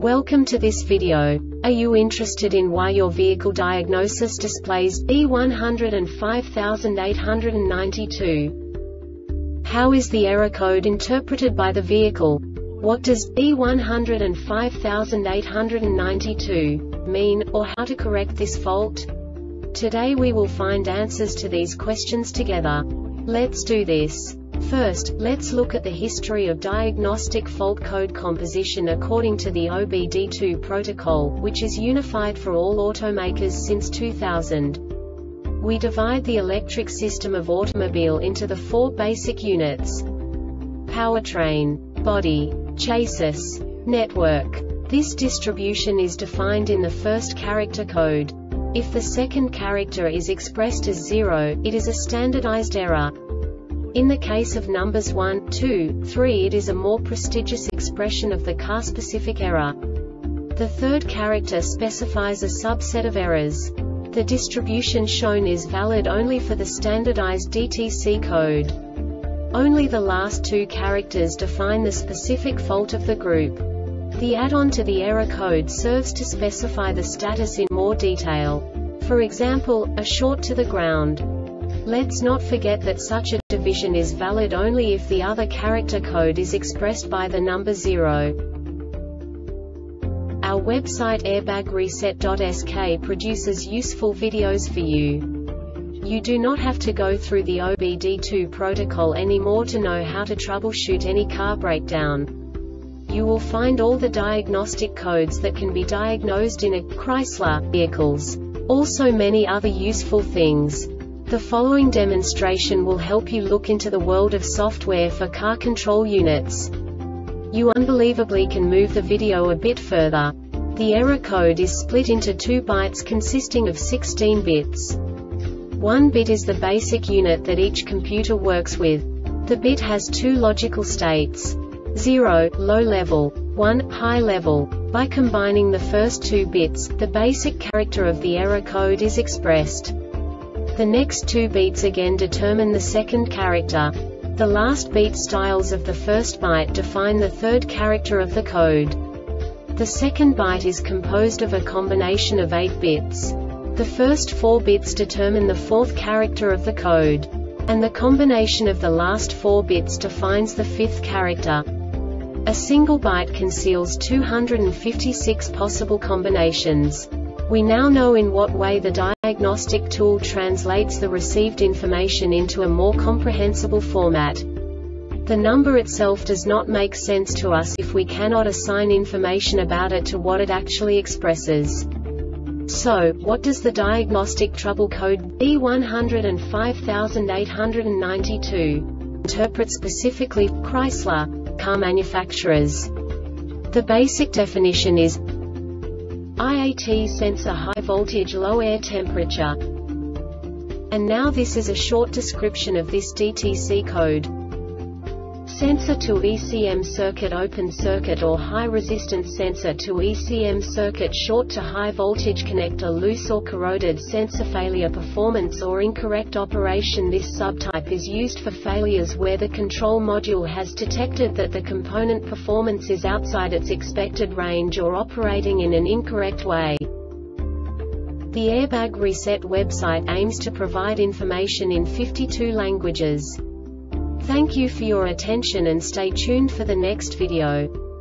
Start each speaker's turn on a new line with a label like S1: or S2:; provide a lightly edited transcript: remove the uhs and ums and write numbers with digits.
S1: Welcome to this video. Are you interested in why your vehicle diagnosis displays E105892? How is the error code interpreted by the vehicle? What does E105892 mean, or how to correct this fault? Today we will find answers to these questions together. Let's do this. First, let's look at the history of diagnostic fault code composition according to the OBD2 protocol, which is unified for all automakers since 2000. We divide the electric system of automobile into the four basic units: powertrain, body, chassis, network. This distribution is defined in the first character code. If the second character is expressed as 0, it is a standardized error. In the case of numbers 1, 2, 3, it is a more prestigious expression of the car-specific error. The third character specifies a subset of errors. The distribution shown is valid only for the standardized DTC code. Only the last two characters define the specific fault of the group. The add-on to the error code serves to specify the status in more detail. For example, a short to the ground. Let's not forget that such a division is valid only if the other character code is expressed by the number 0. Our website airbagreset.sk produces useful videos for you. You do not have to go through the OBD2 protocol anymore to know how to troubleshoot any car breakdown. You will find all the diagnostic codes that can be diagnosed in a Chrysler vehicles. Also many other useful things. The following demonstration will help you look into the world of software for car control units. You unbelievably can move the video a bit further. The error code is split into 2 bytes consisting of 16 bits. 1 bit is the basic unit that each computer works with. The bit has 2 logical states: 0, low level, 1, high level. By combining the first 2 bits, the basic character of the error code is expressed. The next 2 beats again determine the second character. The last beat styles of the first byte define the third character of the code. The second byte is composed of a combination of 8 bits. The first 4 bits determine the fourth character of the code. And the combination of the last 4 bits defines the fifth character. A single byte conceals 256 possible combinations. We now know in what way the diagnostic tool translates the received information into a more comprehensible format. The number itself does not make sense to us if we cannot assign information about it to what it actually expresses. So, what does the diagnostic trouble code E105892 interpret specifically for Chrysler car manufacturers? The basic definition is IAT sensor high voltage low air temperature. And now this is a short description of this DTC code. Sensor to ECM circuit open circuit or high resistance sensor to ECM circuit short to high voltage connector loose or corroded sensor failure performance or incorrect operation. This subtype is used for failures where the control module has detected that the component performance is outside its expected range or operating in an incorrect way. The Airbag Reset website aims to provide information in 52 languages. Thank you for your attention and stay tuned for the next video.